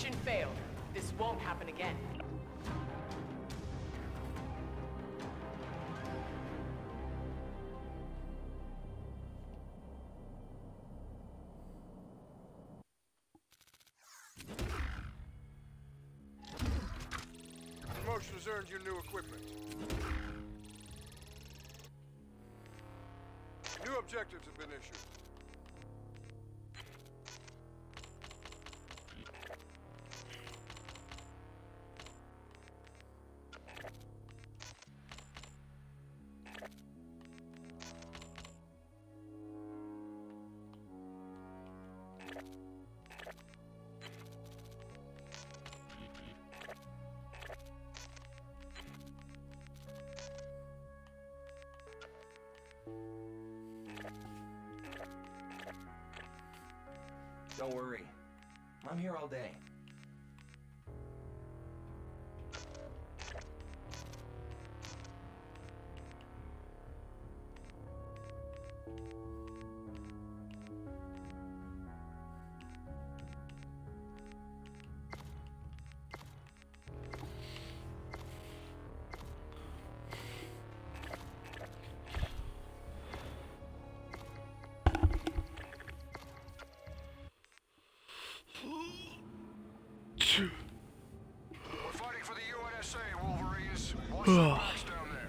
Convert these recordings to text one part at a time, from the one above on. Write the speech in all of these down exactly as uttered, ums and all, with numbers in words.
Mission failed. This won't happen again. Promotion has earned you new equipment. New objectives have been issued. Don't worry. I'm here all day. We're fighting for the U N S A, Wolverines. Watch the rocks down there.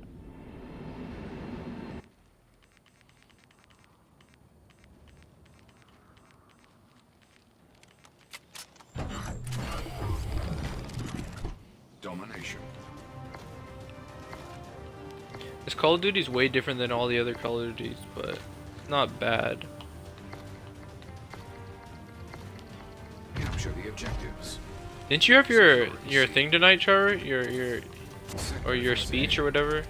Domination. This Call of Duty is way different than all the other Call of Duties, but not bad. Capture the objectives. Didn't you have your your thing tonight, Char? Your your or your speech or whatever?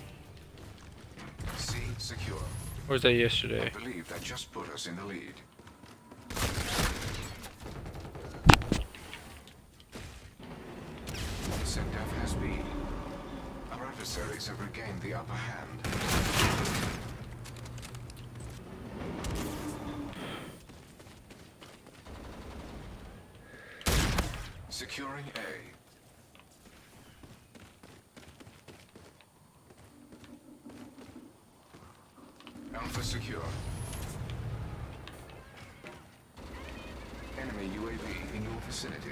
C secure. Or was that yesterday? I believe that just put us in the lead. SecDef has been. Our adversaries have regained the upper hand. Securing A. Alpha secure. Enemy U A V in your vicinity.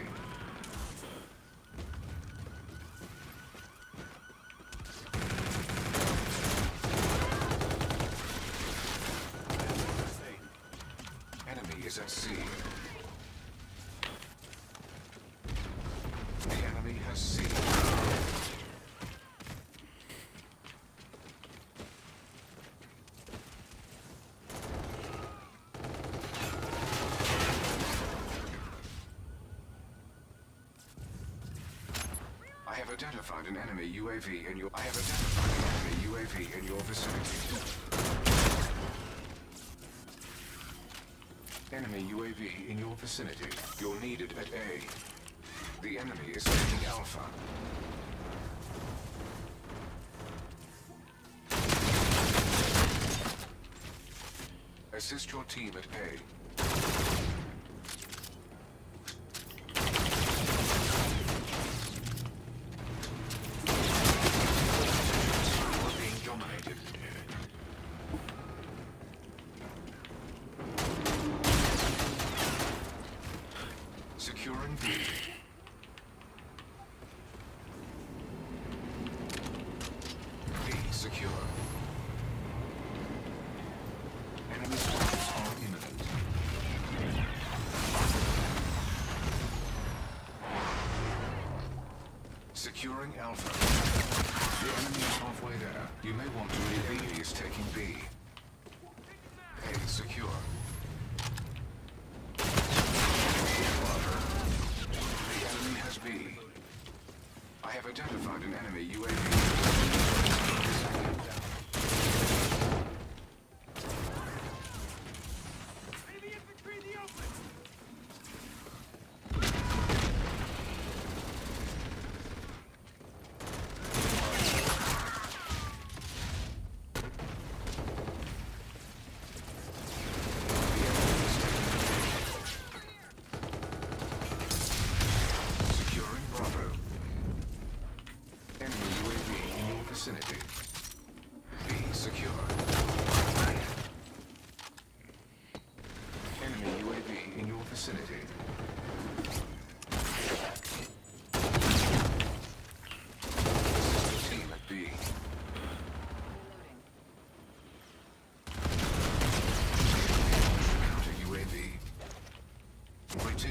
Enemy is at sea. The enemy has C. I have identified an enemy U A V in your I have identified an enemy U A V in your vicinity. Enemy U A V in your vicinity. You're needed at A. The enemy is taking Alpha. Assist your team at A. We're being dominated. Securing B. B secure. Enemy structures are imminent. Securing Alpha. The enemy is halfway there. You may want to leave. B is taking B. A secure. The enemy has B. I have identified an enemy U A V.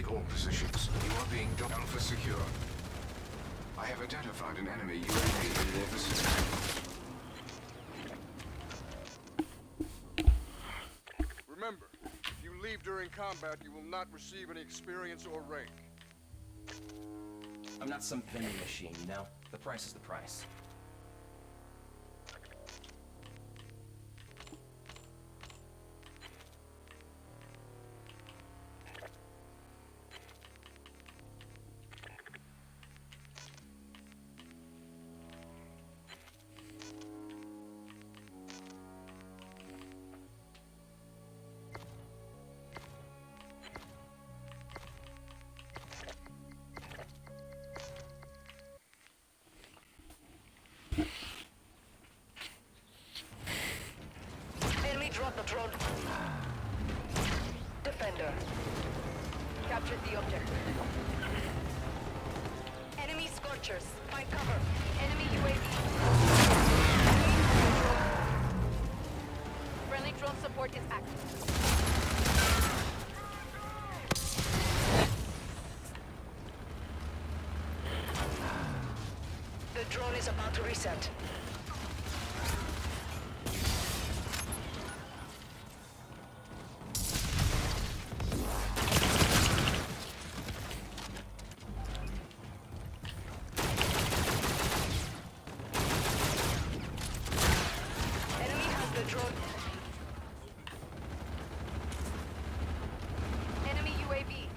Take all positions. You are being done. Alpha secure. I have identified an enemy U A V in your vicinity. Remember, if you leave during combat, you will not receive any experience or rank. I'm not some vending machine, you know? The price is the price. Enemy drop the drone. Defender. Captured the objective. Enemy Scorchers. Find cover. Enemy U A V. Friendly drone support is active. The drone is about to reset. Enemy has the drone. Enemy U A V.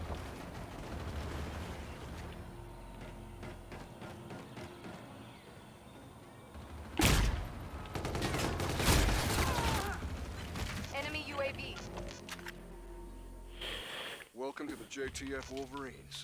Enemy U A V. Welcome to the J T F Wolverines.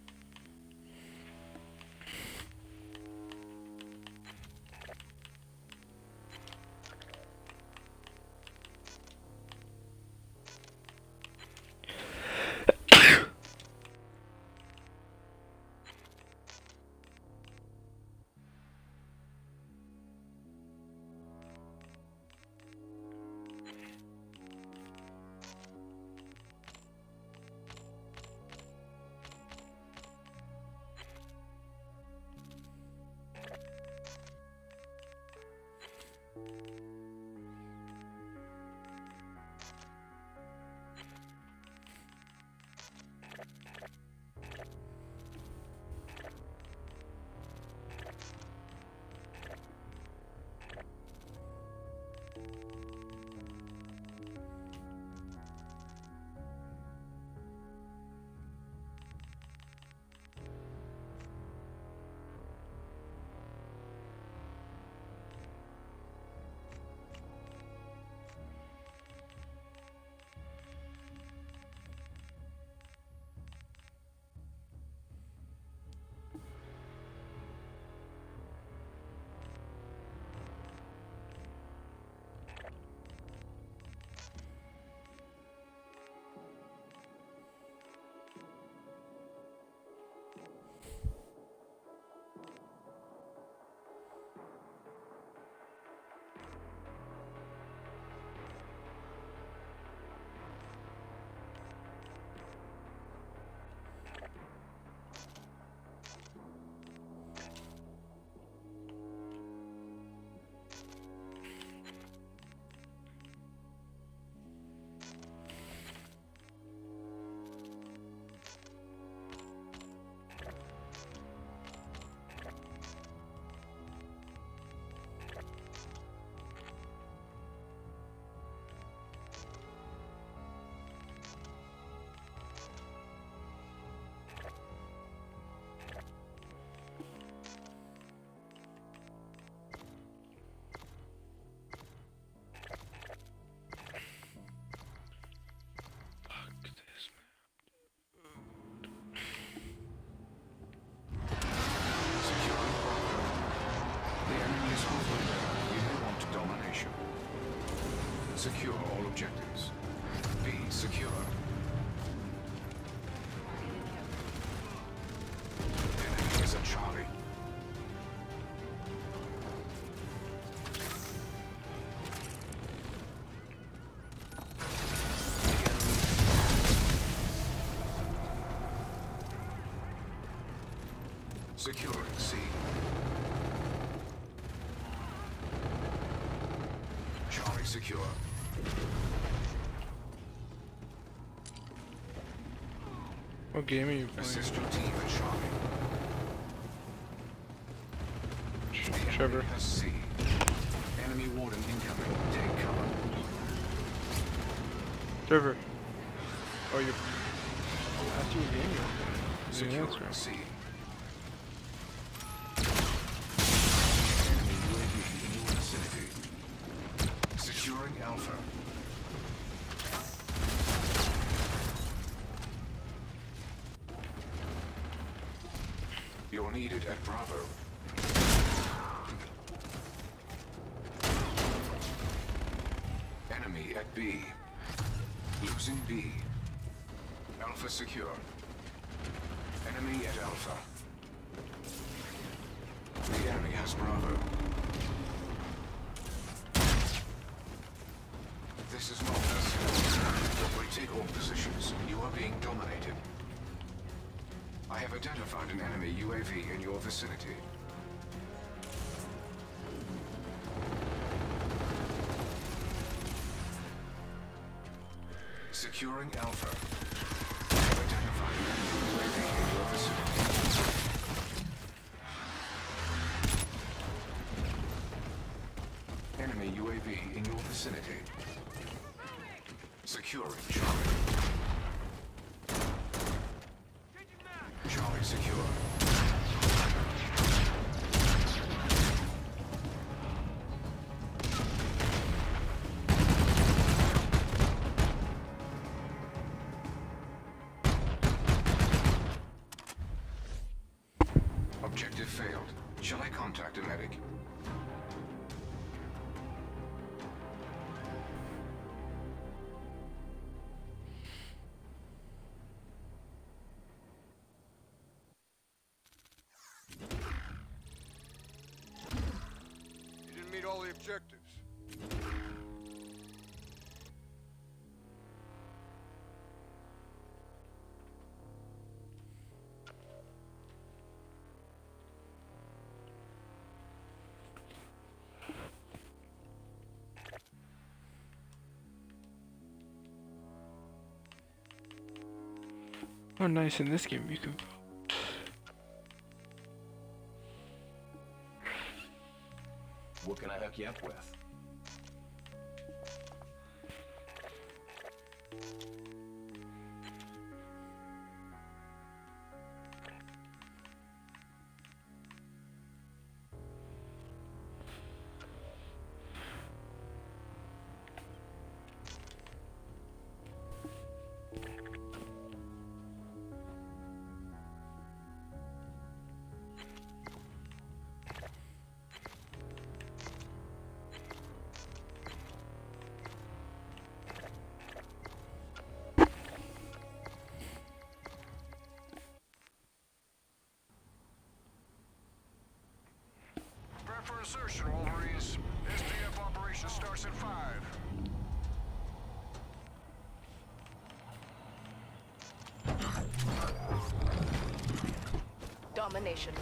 Secure all objectives. B secure. Enemy is at Charlie. Securing C. Charlie secure. What game are you playing? Assist your team at Charlie. The Trevor. enemy has C. Enemy warden incoming. Take cover. Trevor. Oh, you're. I asked you a game. You didn't Securing answer. C. Enemy U A V in your vicinity. Securing Alpha. You're needed at Bravo. Enemy at B. Losing B. Alpha secure. Enemy at Alpha. The enemy has Bravo. This is not us. We take all positions. You are being dominated. I have identified an enemy U A V in your vicinity. Securing Alpha. I have identified an enemy U A V in your vicinity. Enemy U A V in your vicinity. Securing Charlie. Charlie secure. Objective failed. Shall I contact a medic? You didn't meet all the objectives. Oh, nice. In this game, you can. What can I hook you up with? Prepare for insertion, Wolverines. S D F operation starts in five. Domination.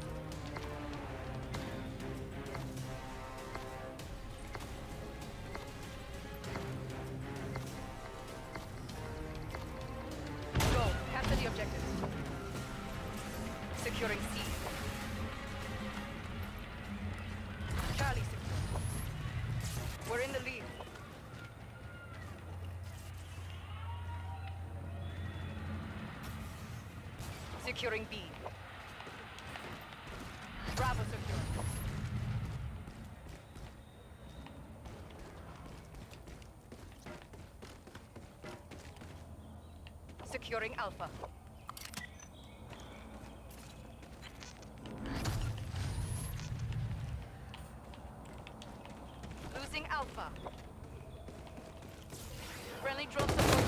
Go. Capture the objectives. Securing C. Charlie secure. We're in the lead. Securing B. Bravo secure. Securing Alpha. Losing Alpha. Friendly drone support.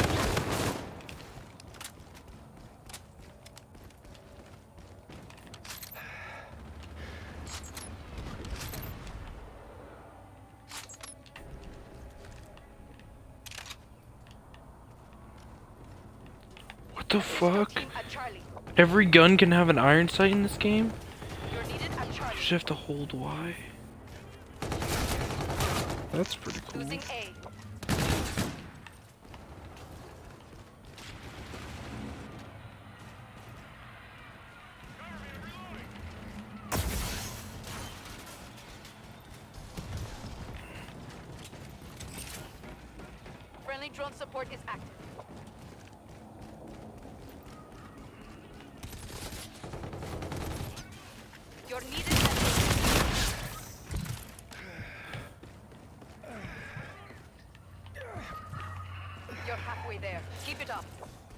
What the fuck? Team at Charlie. Every gun can have an iron sight in this game? just have to hold Y. That's pretty cool. Losing A. Friendly drone support is active. You're needed at You're halfway there. Keep it up.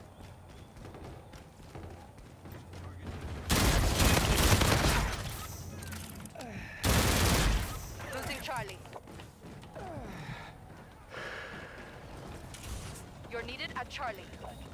Losing Charlie. You're needed at Charlie.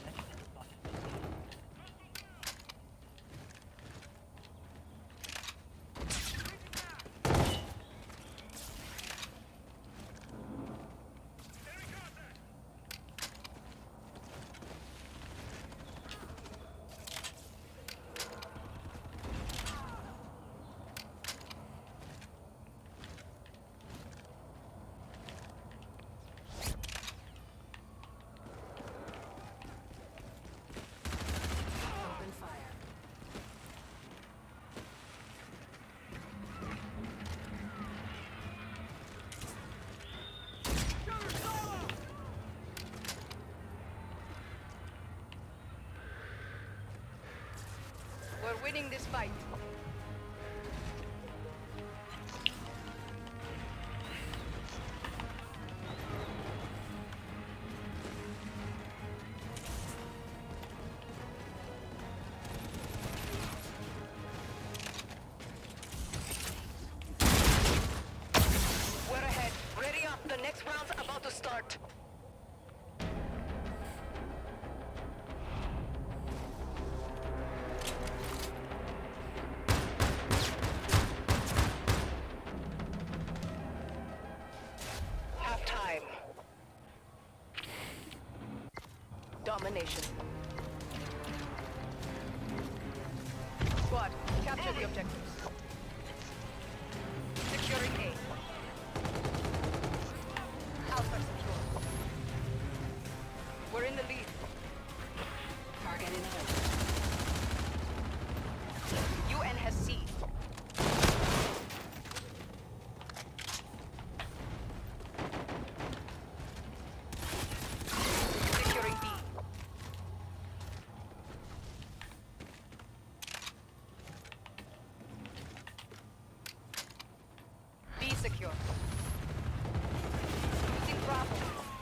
We're winning this fight. We're ahead. Ready up. The next round's about to start. Domination. Squad, capture the objectives. Securing A. Alpha secure. We're in the lead. Target in sight. U N has C. Secure. Using Bravo.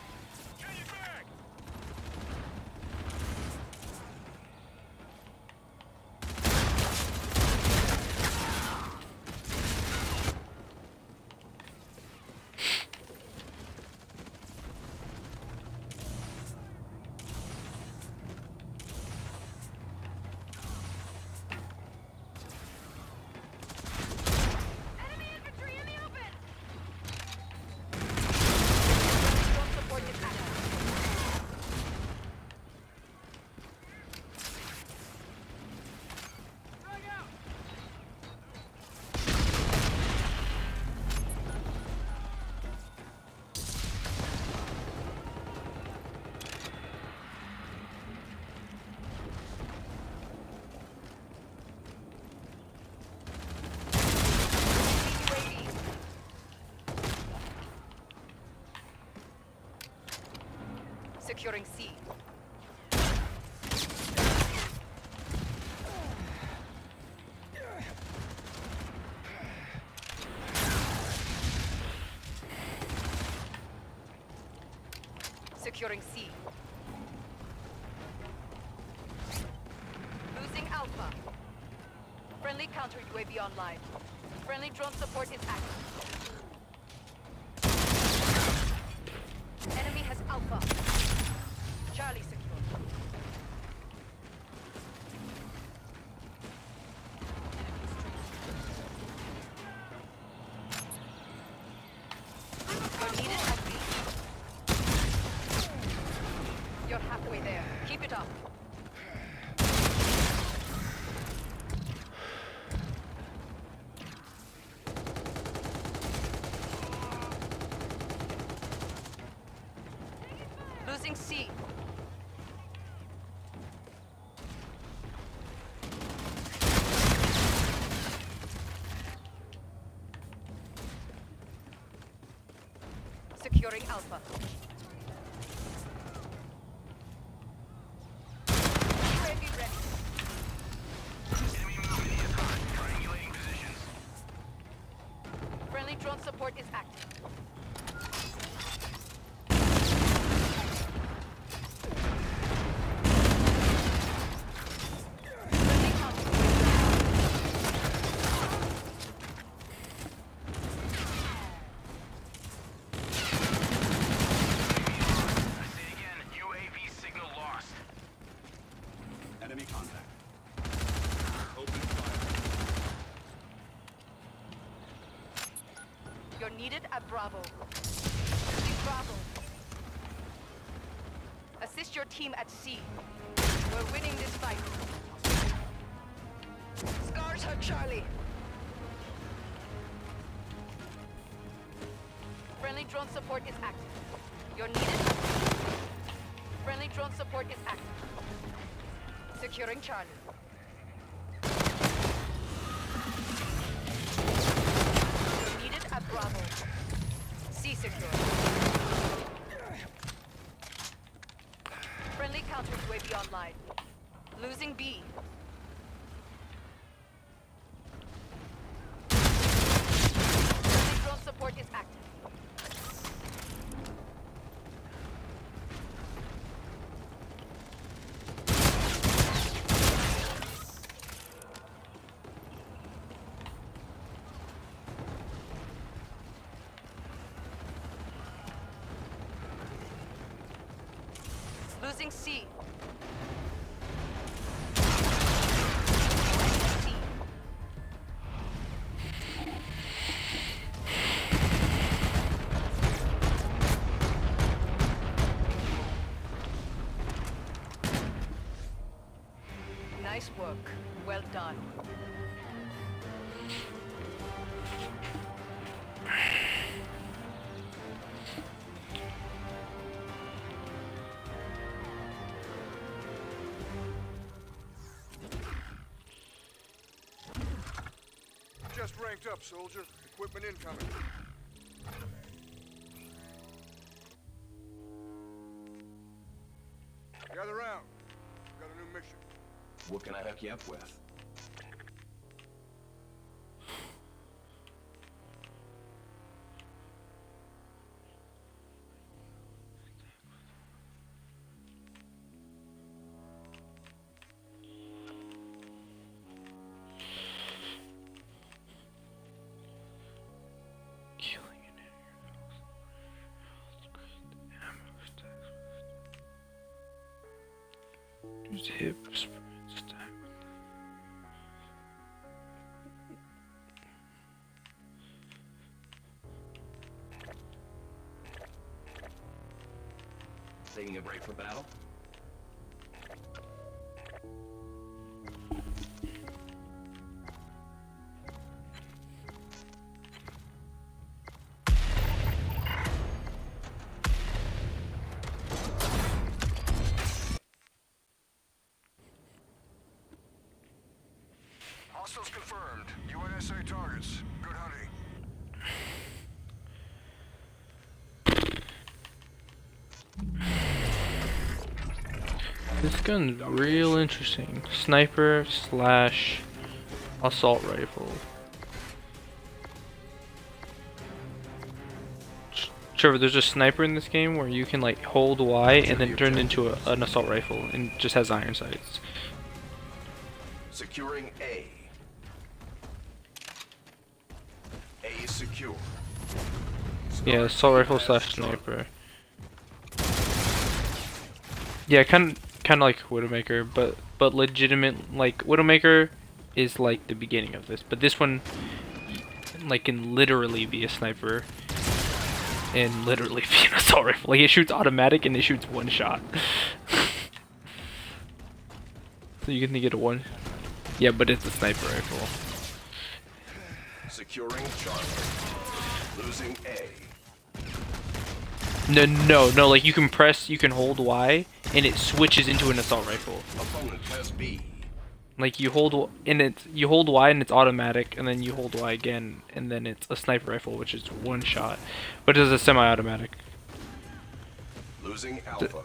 Securing C. Securing C. Losing Alpha. Friendly counter U A V online. Friendly drone support is active. Enemy has Alpha. Charlie secure. You're needed at B. You're halfway there. Keep it up. Losing C. Securing Alpha. U A V ready. Enemy movement is hot. Triangulating positions. Friendly drone support is active. Friendly counter. I say again, U A V signal lost. Enemy contact. Open fire. You're needed at Bravo. Using Bravo. Assist your team at C. We're winning this fight. Scars her Charlie. Friendly drone support is active. You're needed. Friendly drone support is active. Securing Charlie. You're needed at Bravo. C secure. Friendly counter U A V online. Losing B. Friendly drone support is active. Losing C. C. Nice work. Well done. Just ranked up, soldier. Equipment incoming. Gather round. Got a new mission. What can I hook you up with? Hip spread stack. Taking a break for battle? Hostiles confirmed. U N S A targets. Good hunting. This gun's real interesting. Sniper slash assault rifle. Trevor, there's a sniper in this game where you can like hold Y and then turn it into a, an assault rifle and just has iron sights. Securing A. A is secure. Yeah, assault rifle slash sniper. Yeah, kind kind of like Widowmaker, but but legitimate. Like Widowmaker is like the beginning of this, but this one like can literally be a sniper and literally be an assault rifle. Like it shoots automatic and it shoots one shot. So you can get a one. Yeah, but it's a sniper rifle. Securing Charlie. Losing A. No, no, no. Like you can press, you can hold Y, and it switches into an assault rifle. Opponent has B. Like you hold w- and it's you hold Y and it's automatic, and then you hold Y again, and then it's a sniper rifle, which is one shot, but it's a semi-automatic. Losing Alpha.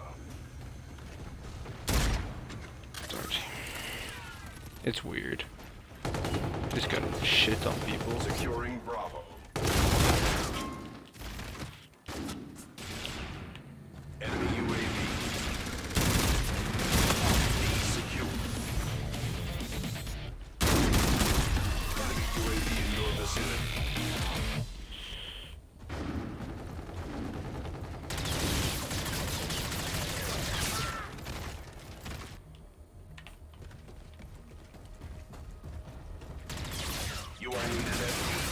It's weird. Just gotta shit on people. Securing Bravo. Enemy U A V. B secure. Enemy U A V in your vicinity. You are needed at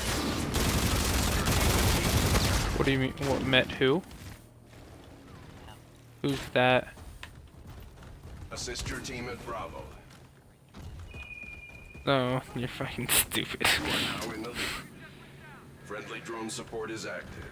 What do you mean? What met who? Who's that? assist your team at Bravo. No, you're fucking stupid. You are now in the lead. Friendly drone support is active.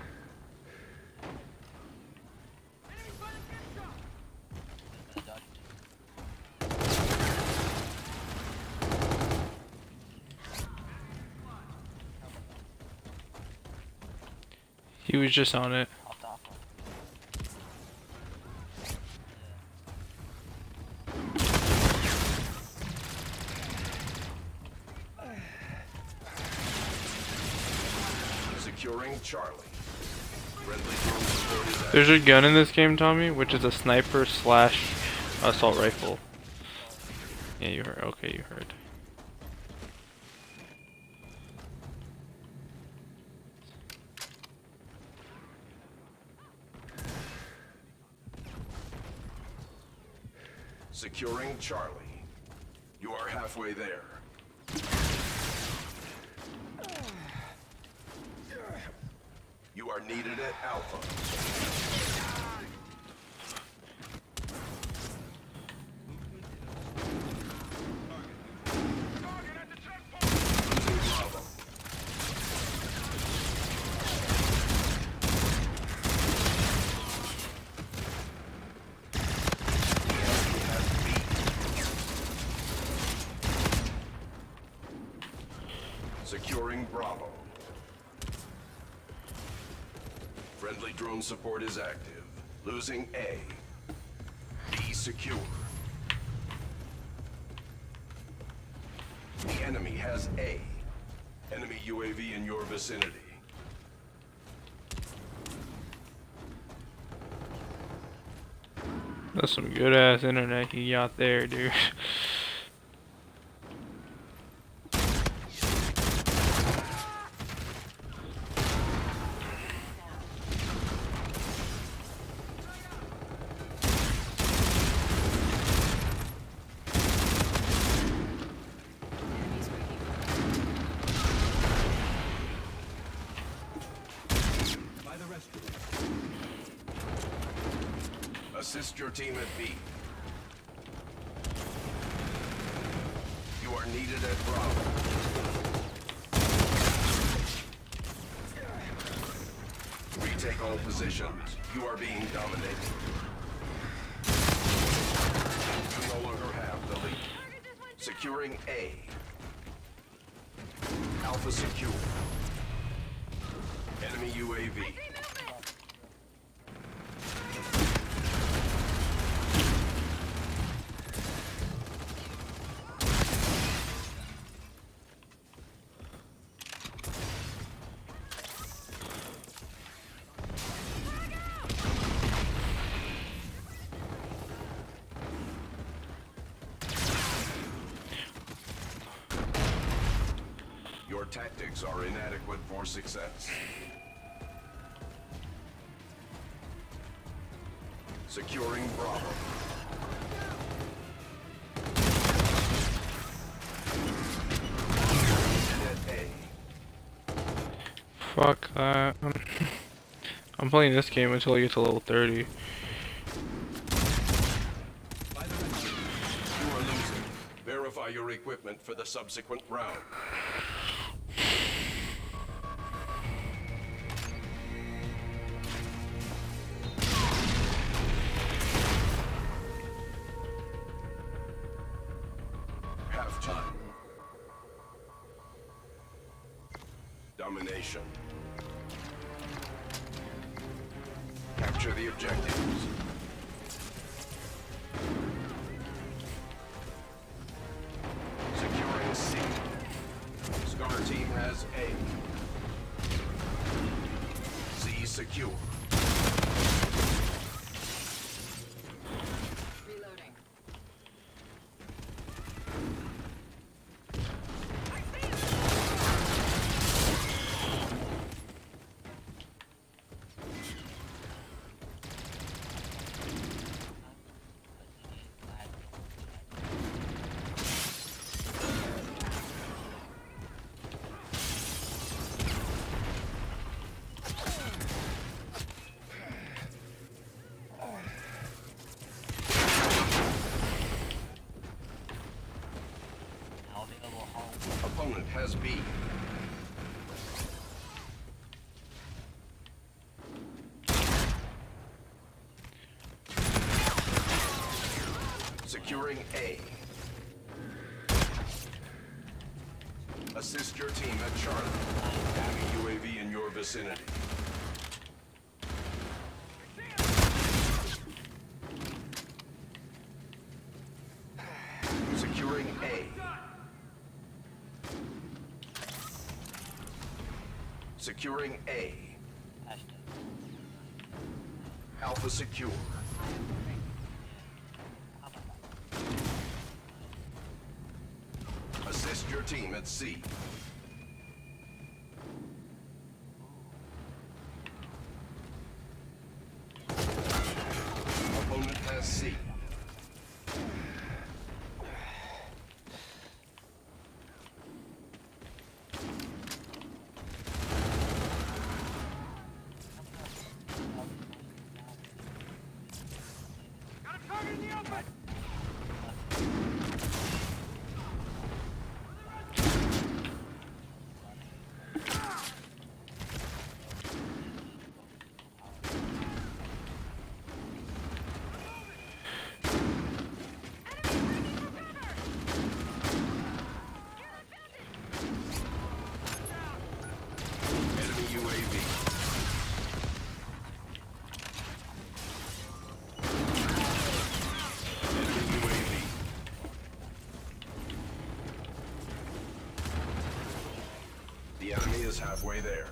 He was just on it. Securing Charlie. Friendly drone support is active. There's a gun in this game, Tommy, which is a sniper slash assault rifle. Yeah, you heard. Okay, you heard. Securing Charlie. You are halfway there. You are needed at Alpha. Losing Bravo. Securing Bravo. Friendly drone support is active. Losing A. B secure. The enemy has A. Enemy U A V in your vicinity. That's some good ass internet you got there, dude. Assist your team at B. You are needed at Bravo. Retake all positions. You are being dominated. You no longer have the lead. Securing A. Alpha secure. Enemy U A V. Your tactics are inadequate for success. Securing Bravo. At A. Fuck that. I'm playing this game until I get to level thirty. You are losing. Verify your equipment for the subsequent round. domination. Capture the objectives. Securing C. Scar team has A. C secure. Reloading. Opponent has B. Securing A. Assist your team at Charlie. Enemy U A V in your vicinity. Securing A. Securing A. Alpha secure. Assist your team at C. Opponent has C. Enemy U A V. Enemy U A V. The enemy is halfway there.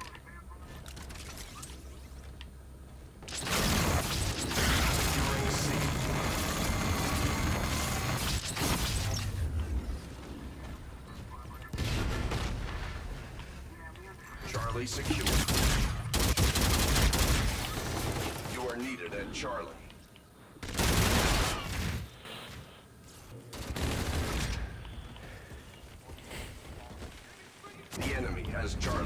Securing C. Charlie secure. You are needed at Charlie. The enemy has Charlie.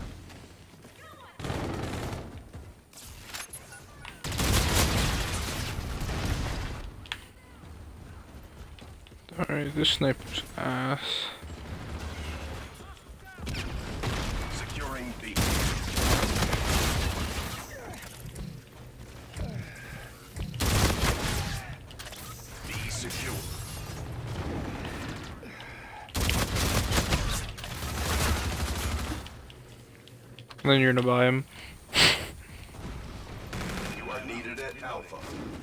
Alright, this sniper's ass. Securing B. B secure. Then you're gonna buy him. You are needed at Alpha.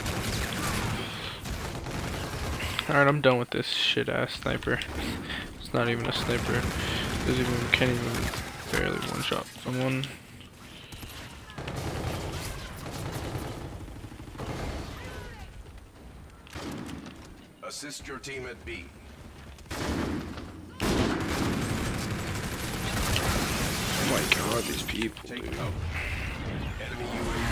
Alright, I'm done with this shit ass sniper. It's not even a sniper. Doesn't even can't even barely one shot someone. Assist your team at B. Oh my god, these people, Take dude. cover. Enemy U A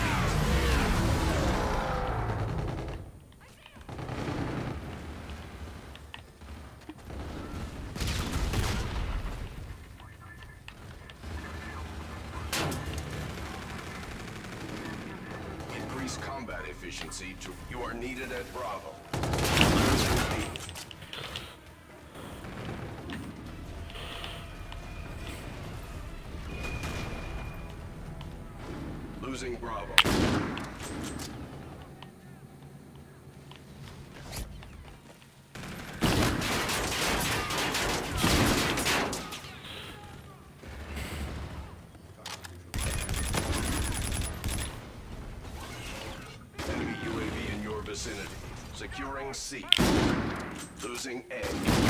V. Increase combat efficiency to you are needed at Bravo. Losing Bravo. vicinity. Securing C. Losing A.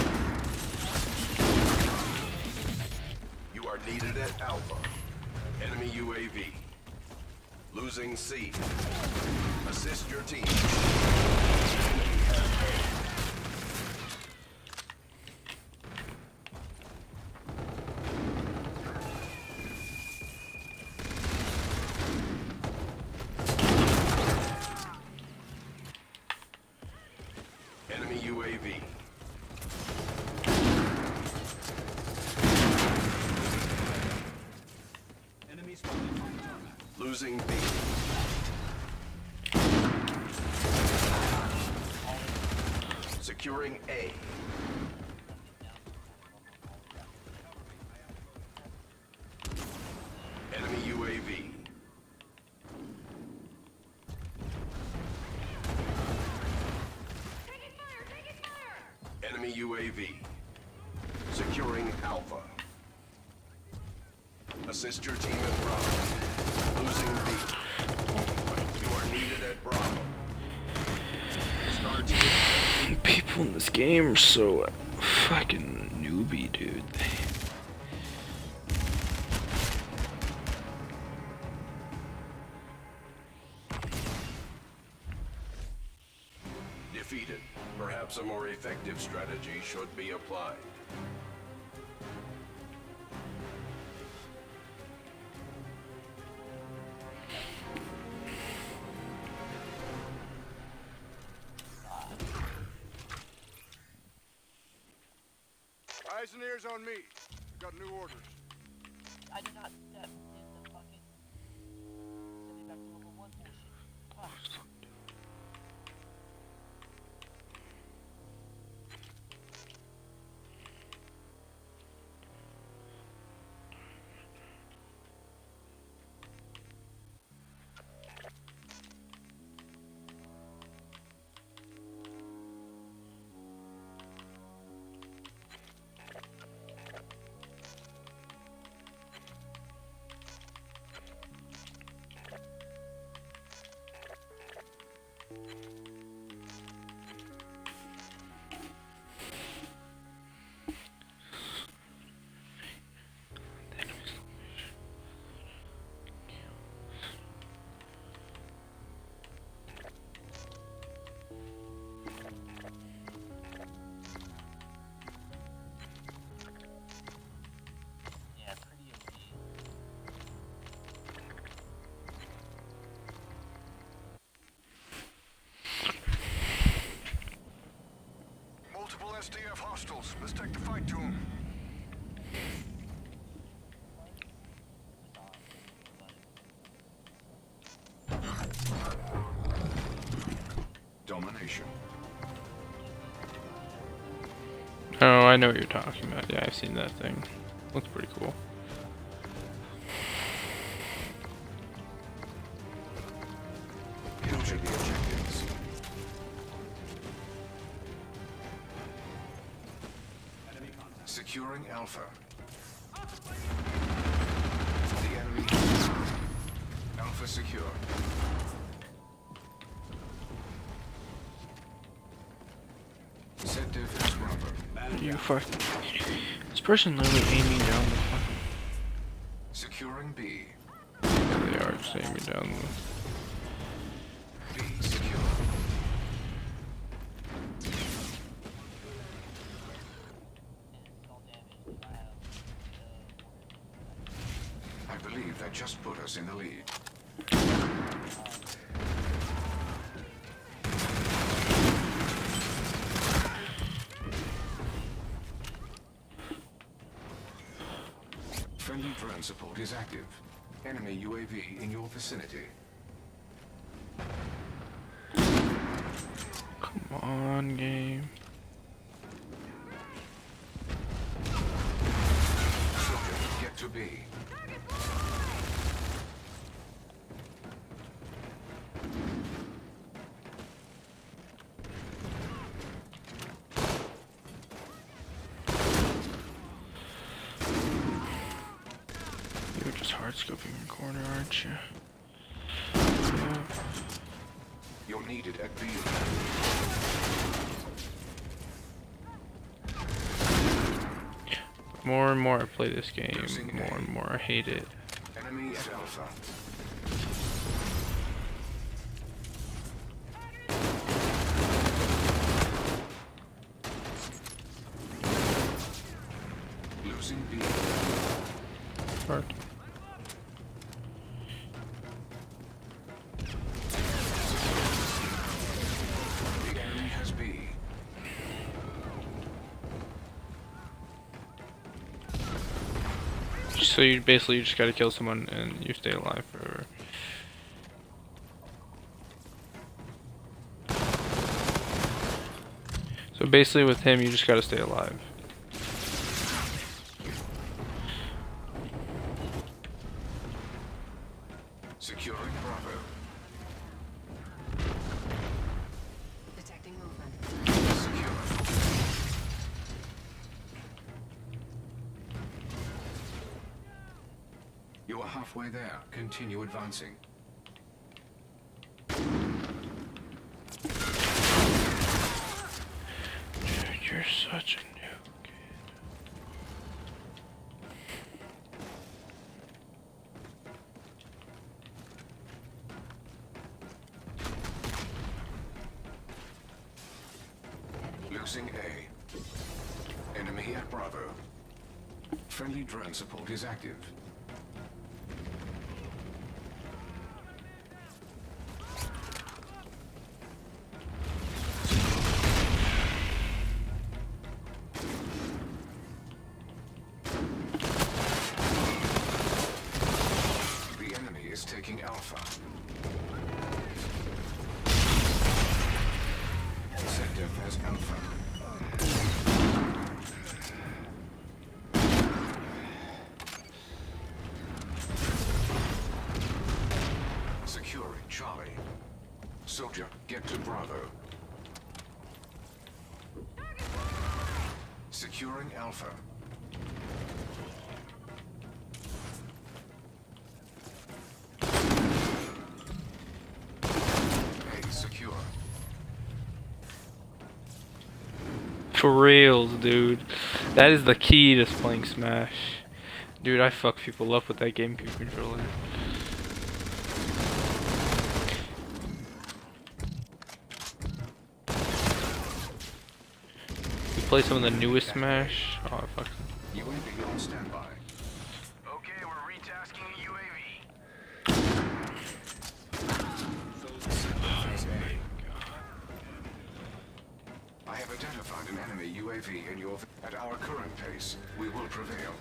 You are needed at Alpha. Enemy U A V. Losing C. Assist your team. Enemy has A. Enemy U A V. Enemy spotted on tarmac. Losing B. Securing A. Enemy U A V. Enemy U A V. Securing Alpha. Assist your team at Bravo. Losing B. You are needed at Bravo. Star team. People in this game are so fucking newbie, dude. Defeated. Perhaps a more effective strategy should be applied. Eyes and ears on me. Got new orders. I did not step in the bucket. Send me back to level one bullshit. Fuck. Yeah, pretty O P. Multiple S D F hostiles. Let's take the fight to them. Domination. Oh, I know what you're talking about. Yeah, I've seen that thing. Looks pretty cool. Capture the objectives. Enemy contact. Securing Alpha. The enemy. Alpha secure. Set defense Bravo. You fuck. This person literally aiming down the fucking. Securing B. Yeah, they are just aiming down the. B secure. Install damage if I have the I believe that just put us in the lead. Friendly drone support is active. Enemy U A V in your vicinity. Come on, game. Subject, get to B. You're just hard scoping your corner, aren't you? Yeah. You're needed at B. More and more I play this game, more and more I hate it. Enemy at Alpha. Losing B. Hard. The enemy has B. So you basically you just gotta kill someone and you stay alive forever. So basically with him you just gotta stay alive. Securing Bravo. Detecting movement. Secure. You are halfway there. Continue advancing. Dude, you're such a new kid. Losing A. Enemy at Bravo. Friendly drone support is active. The enemy is taking Alpha. Sector has Alpha. Securing Charlie. Soldier, get to Bravo. Securing Alpha. A secure. For reals, dude. That is the key to playing Smash. Dude, I fuck people up with that GameCube controller. You play some of the newest Smash? Oh, I fuck. U A V on standby. Okay, we're retasking a U A V. I have identified an enemy U A V in your... At our current pace, we will prevail.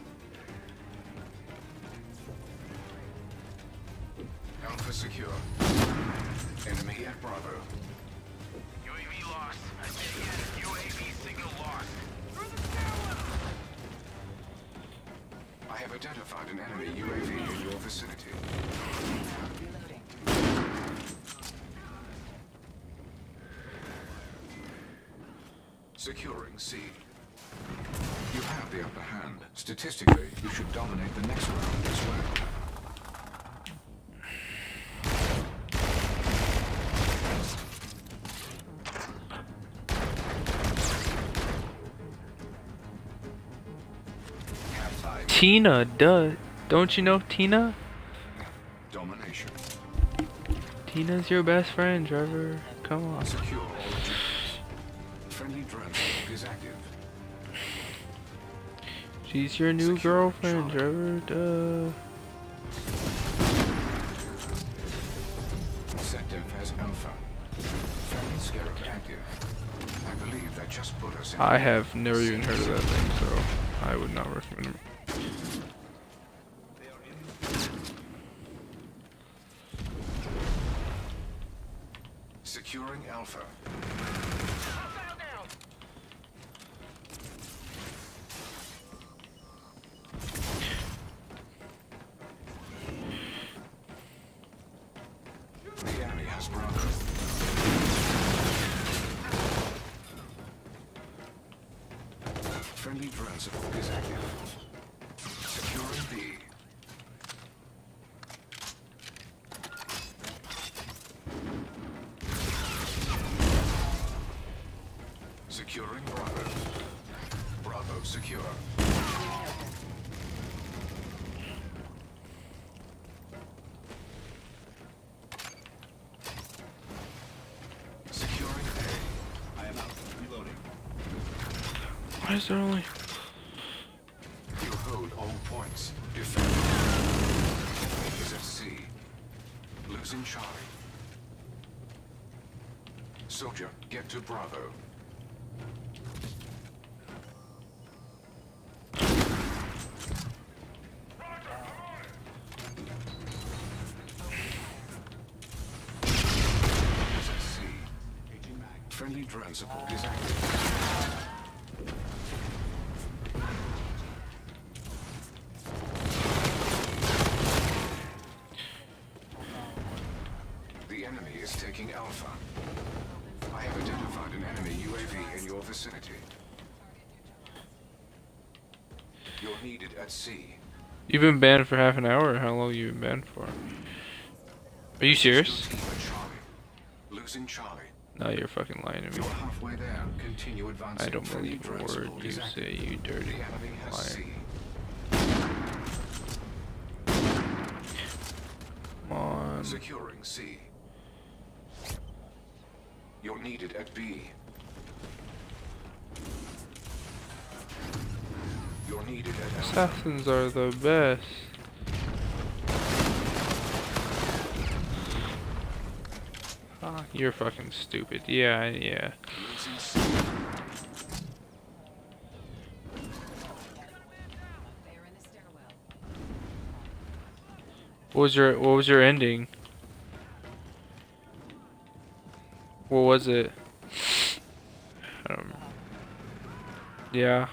Alpha secure. Enemy at Bravo. U A V lost. I say again, U A V signal lost. I have identified an enemy U A V in your vicinity. Securing C. You have the upper hand. Statistically, you should dominate the next round as well. Tina, duh. Don't you know Tina? Domination. Tina's your best friend, Trevor. Come on. Secure all objectives. Friendly drone support is active. She's your new Secure girlfriend, Charlie. Trevor. Duh. Sector has Alpha. Friendly Scarab active. I believe that just put us in... I have never even heard of that thing, so I would not recommend it. Securing Alpha. The enemy has Bravo. Friendly drone support is active. Securing B. Securing Bravo. Bravo secure. Securing A. I am out. Reloading. Why is there only... You hold all points. Defend. Is at C. Losing Charlie. Soldier, get to Bravo. Is at C. Aging mag. Friendly drone support is active. The enemy is taking Alpha. I have identified an enemy U A V in your vicinity. You're needed at C. You've been banned for half an hour, or how long you been banned for? Are you serious? Team at Charlie. Losing Charlie. No, you're fucking lying to me. You're halfway there. Continue advancing. I don't Friendly believe a drone word support you is active. say, you dirty The enemy has liar. C. Come on. Securing C. You're needed at B. You're needed at Alpha. Assassins are the best. Ah, you're fucking stupid. Yeah, yeah. Losing C. What was your What was your ending? What was it? Um. Yeah.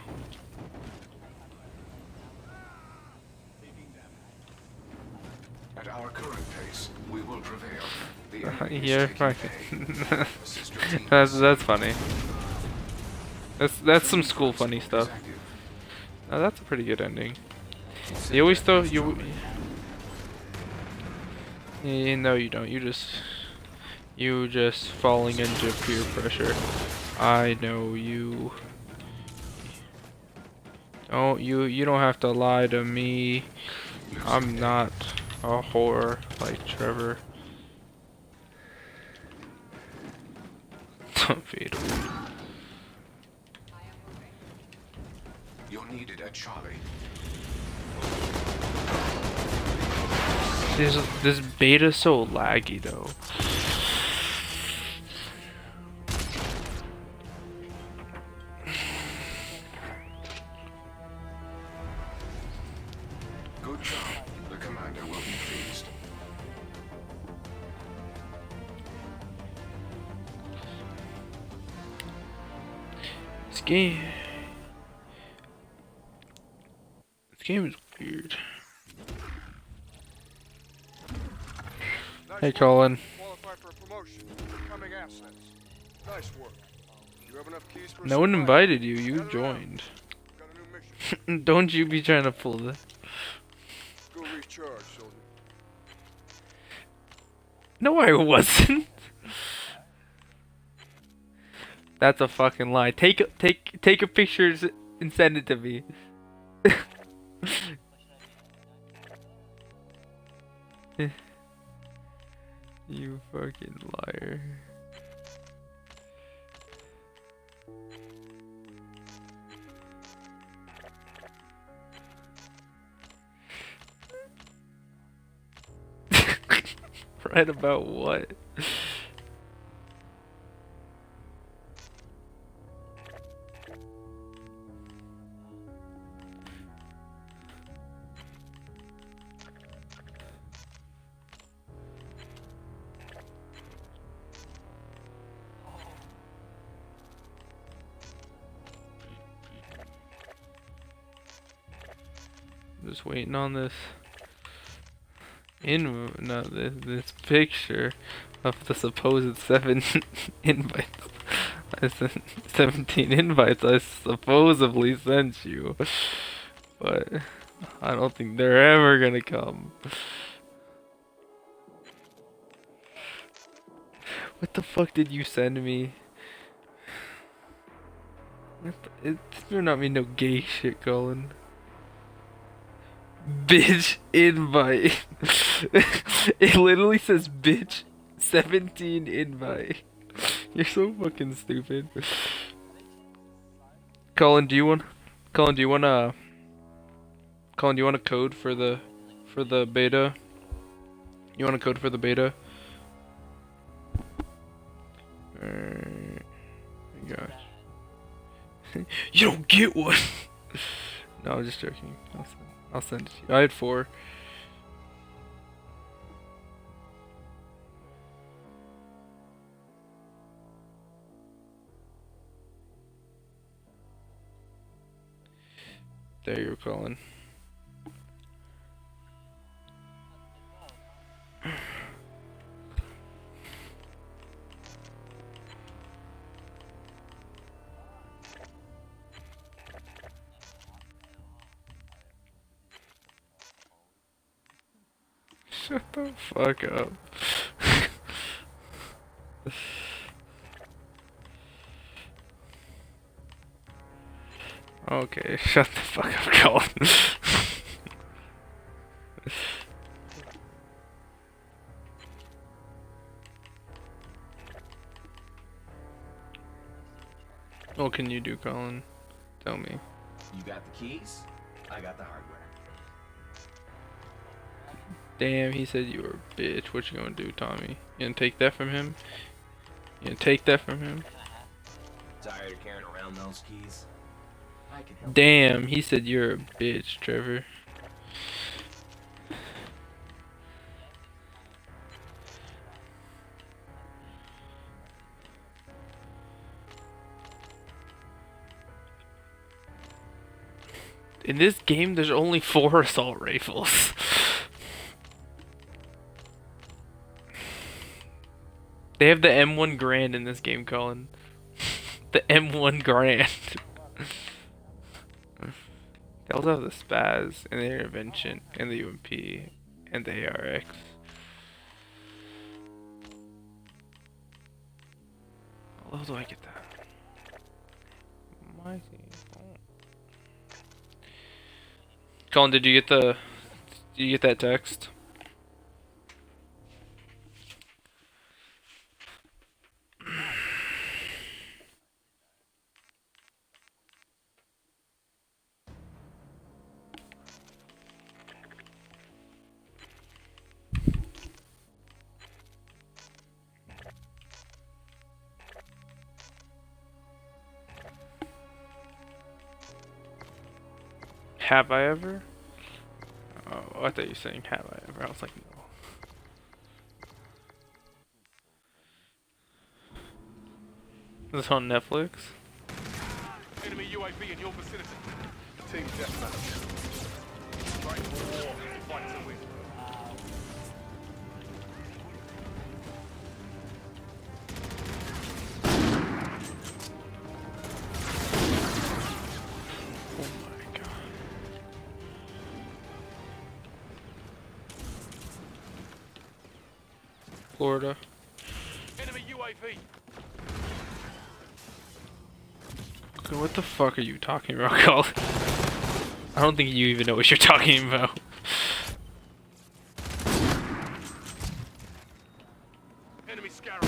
At our current pace, we will prevail. The enemy is You're taking fucking. A. Sister team that's is that's funny. That's that's some Friendly school drone funny support is stuff. active. Oh, that's a pretty good ending. You always throw you. You no, you don't. You just you just falling into peer pressure. I know you. Oh, you you don't have to lie to me. I'm not a whore like Trevor. Don't fade away. You're needed at Charlie. This this beta's so laggy though. Good job. The commander will be pleased. This game. This game is weird. Nice Hey, work. Colin. Qualify for a promotion. Becoming assets. Nice work. You have enough keys for a No one surprise. invited you. You Gather around. joined. Got a new mission. Don't you be trying to pull this. Go recharge, soldier. No, I wasn't. That's a fucking lie. Take a take take a picture s- and send it to me. You fucking liar. Right about what? Just waiting on this in no this this picture of the supposed seven invites. I sent seventeen invites I supposedly sent you, but I don't think they're ever gonna come. What the fuck did you send me? It better not mean no gay shit, Colin. Bitch invite. It literally says bitch seventeen invite. You're so fucking stupid. Colin, do you want? Colin, do you want to? Colin, do you want a code for the for the beta? You want a code for the beta? Uh, gosh. You don't get one. No, I'm just joking. I'll send, I'll send it to you. I had four. There you're calling. Shut the fuck up. Okay, shut the fuck up, Colin. What can you do, Colin? Tell me. You got the keys, I got the hardware. Damn, he said you were a bitch. What you gonna do, Tommy? You gonna take that from him? You gonna take that from him? Tired of carrying around those keys? I can help. Damn, he said you're a bitch, Trevor. In this game, there's only four assault rifles. They have the M one Grand in this game, Colin. The M one Grand. They also have the Spaz, and the Intervention, and the U M P, and the A R X. How do I get that? Mighty. Oh. Colin, did you get the... Did you get that text? Have I ever? Oh, I thought you were saying have I ever. I was like, no. Is this on Netflix? Enemy U A V in your vicinity. Team deathmatch. Fight for war, fight to win. Florida. Enemy U A V. Okay, what the fuck are you talking about, Colin? I don't think you even know what you're talking about. Enemy Scarab.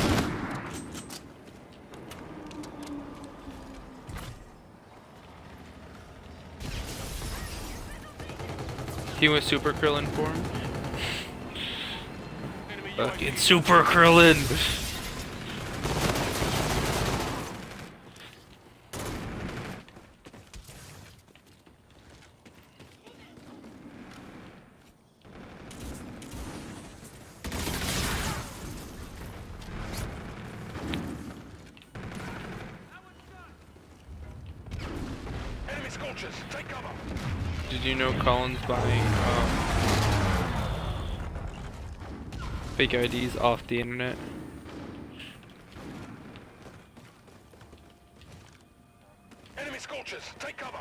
He went Super Krillin for him. Fucking Super Krillin! Enemy Scorchers, take cover. Did you know Colin's buying um, fake I Ds off the internet? Enemy Scorchers, take cover.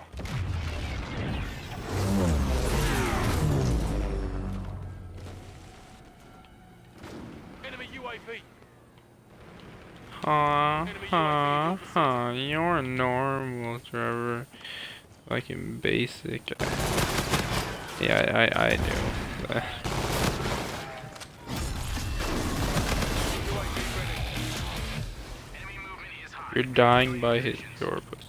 Enemy U A V. Aw, huh, huh, you're normal, Trevor. Like in basic. Yeah, I, I do. You're dying by his your pussies.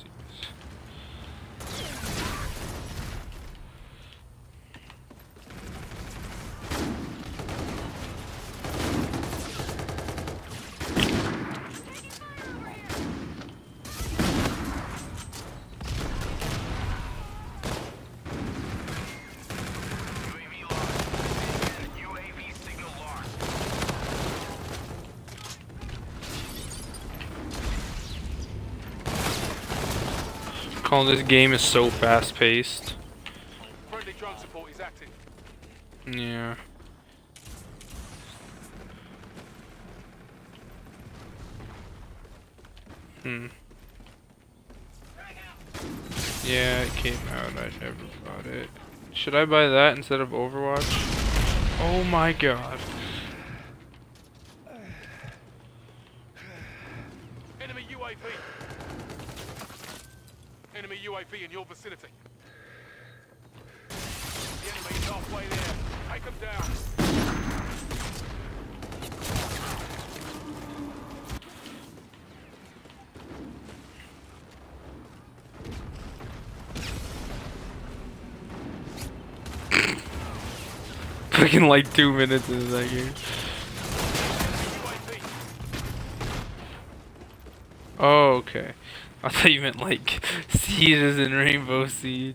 Calling this game is so fast paced. Friendly drone support is active. Yeah. Hmm. Yeah, it came out. I never bought it. Should I buy that instead of Overwatch? Oh my god. Enemy U A V. Enemy U A V in your vicinity. The enemy is halfway there. Take them down. Fucking like two minutes into that game. Oh, okay. I thought you meant like Seeds in Rainbow Seed.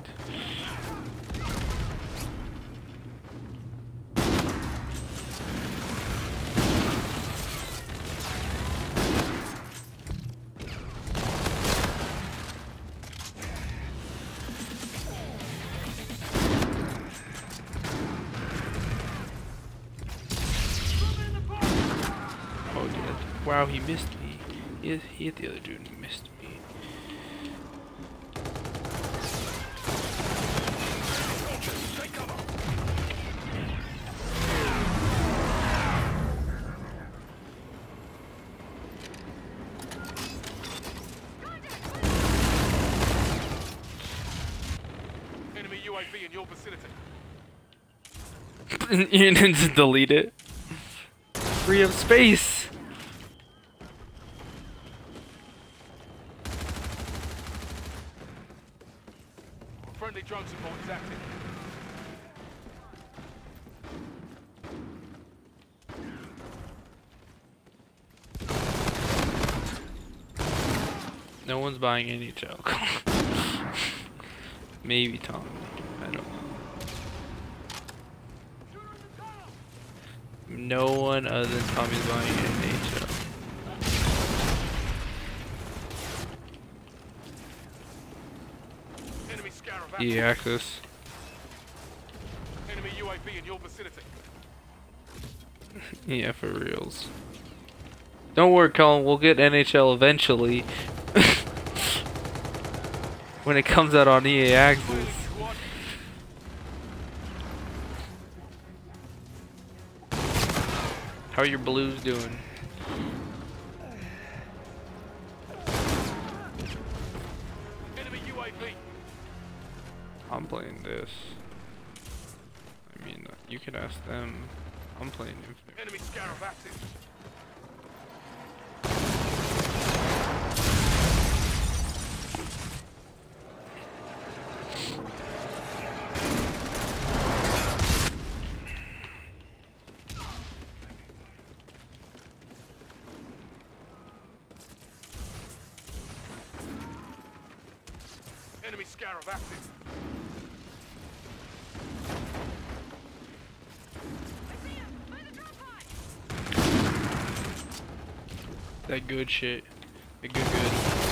Oh, dead. Wow, he missed me. He hit, he hit the other dude and he missed me. Enemy U A V in your vicinity. You need to delete it. Free up space. Friendly drone support is active. No one's buying any joke. Maybe Tom. I don't know. No one other than Tommy's buying N H L. Enemy scarab active. E access. Enemy U A V in your vicinity. Yeah, for reals. Don't worry, Colin. We'll get N H L eventually. When it comes out on E A Access. How are your Blues doing? Enemy U A V. I'm playing this. I mean, you could ask them. I'm playing Infinite. Enemy scarab active. Enemy scarab active. That good shit. That good good.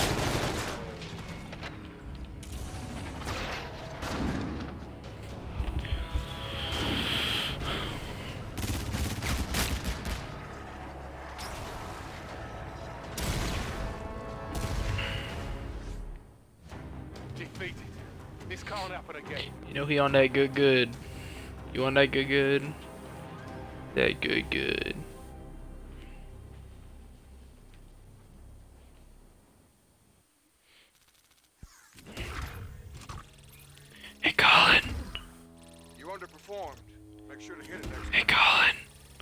Defeated. This can't happen again. You know he on that good good. You on that good good? That good good. formed. Make sure to hit it next Hey, Colin.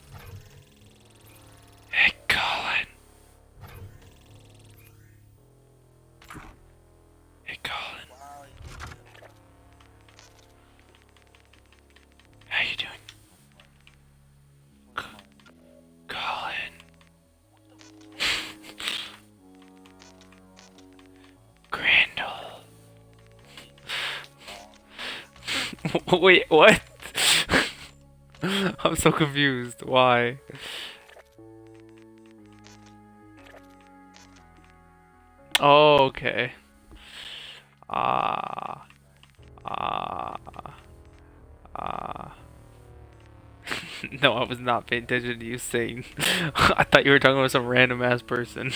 Hey, Colin. Hey, Colin. How you doing? C- Colin. Crandall. Wait, what? I'm so confused. Why? Oh, okay. Ah. Ah. Ah. No, I was not paying attention to you saying. I thought you were talking about some random ass person.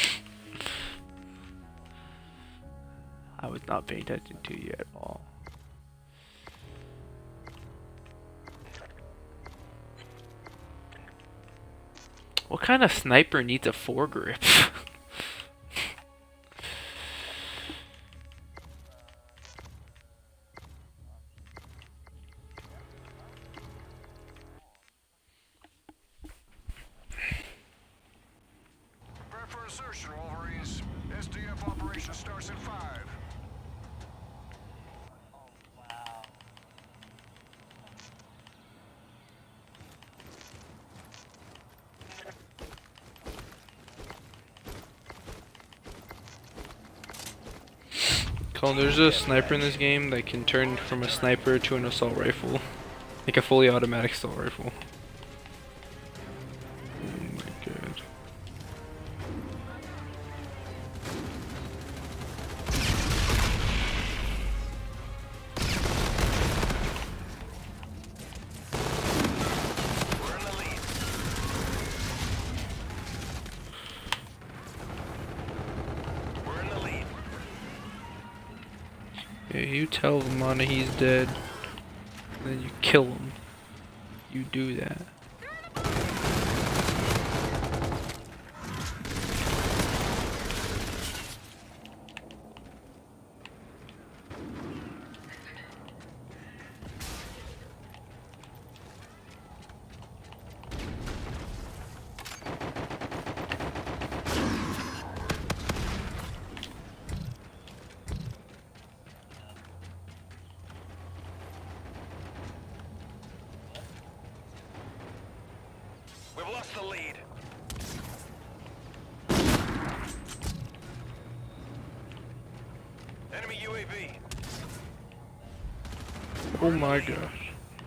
I was not paying attention to you at all. What kind of sniper needs a foregrip? Prepare for insertion, Wolverines. S D F operation starts in five. Colin, there's a sniper in this game that can turn from a sniper to an assault rifle. Like a fully automatic assault rifle. Oh my god. We're in the lead. We're in the lead. Yeah, you tell Mana he's dead, and then you kill him. You do that. We've lost the lead. Enemy U A V. Oh my gosh.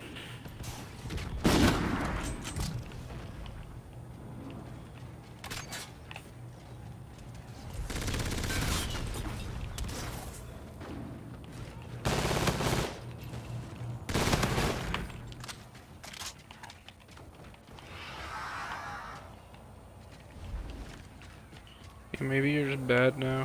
Yeah, maybe you're just bad now.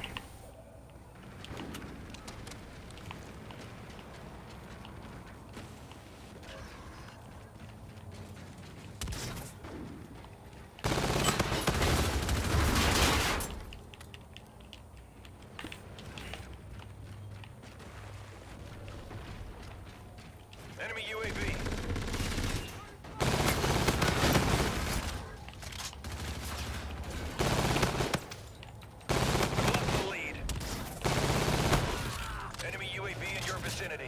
Enemy U A V. We've lost the lead. Enemy U A V in your vicinity.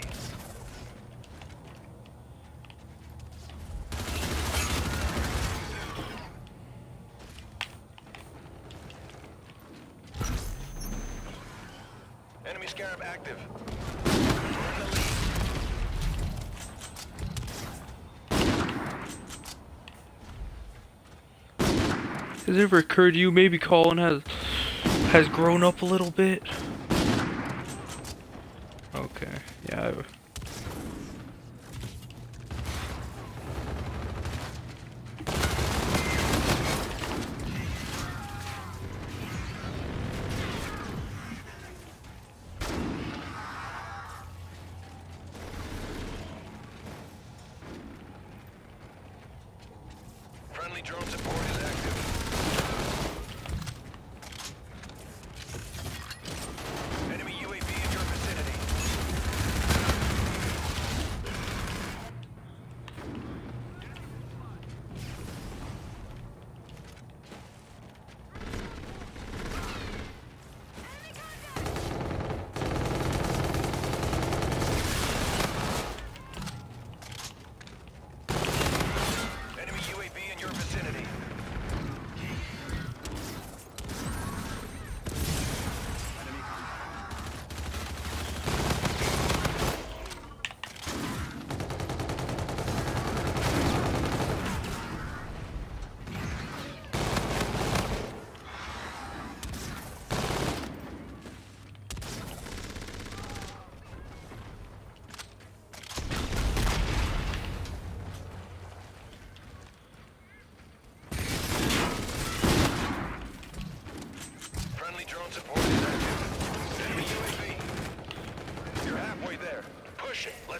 Enemy Scarab active. We're in the lead. Has it ever occurred to you maybe Colin has has grown up a little bit? Okay, yeah. I, Friendly drone support is active. Enemy U A V in your vicinity.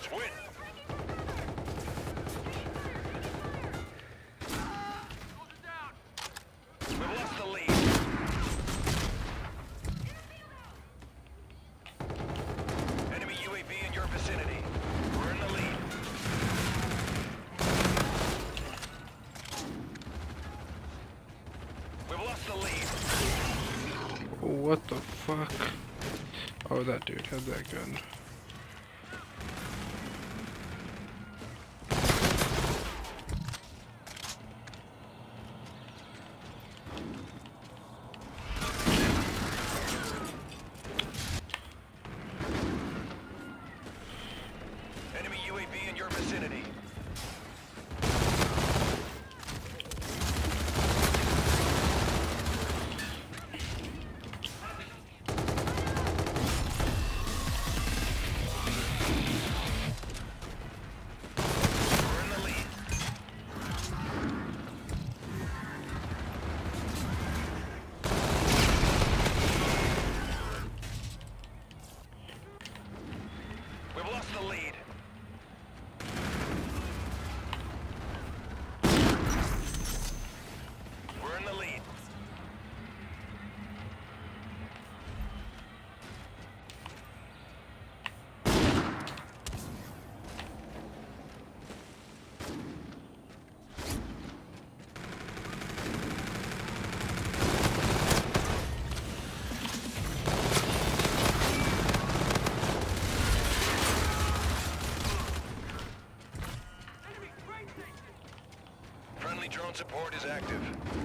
Let's win. We've lost the lead. Enemy U A V in your vicinity. We're in the lead. We've lost the lead. What the fuck? Oh, that dude had that gun. Enemy U A V in your vicinity. We're in the lead. We've lost the lead. We're in the lead. Friendly drone support is active.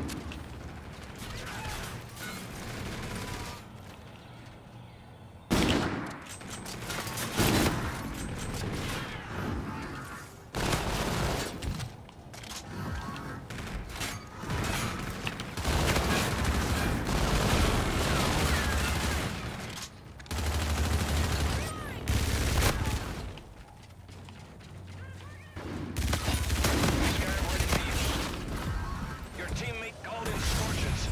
Your teammate called in scorches.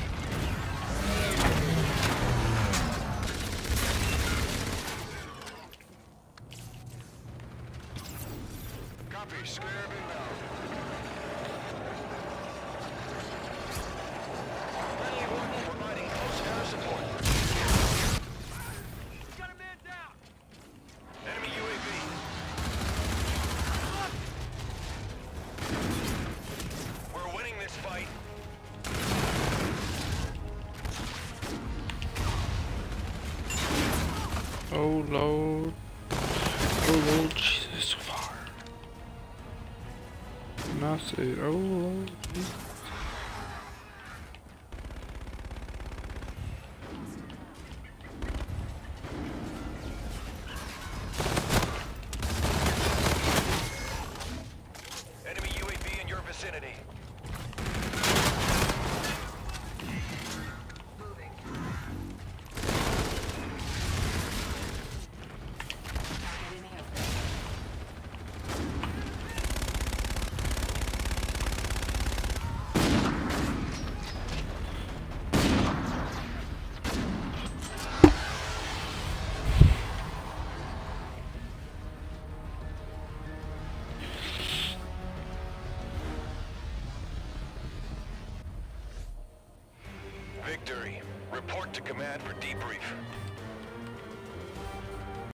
Copy, Scarab inbound. Friendly Warden providing close air support. Got a man down. Enemy U A V. We're winning this fight. Oh Lord. Oh Lord, Jesus, so far. And I said, oh Lord, Jesus. Enemy U A V in your vicinity. Victory. Report to command for debrief.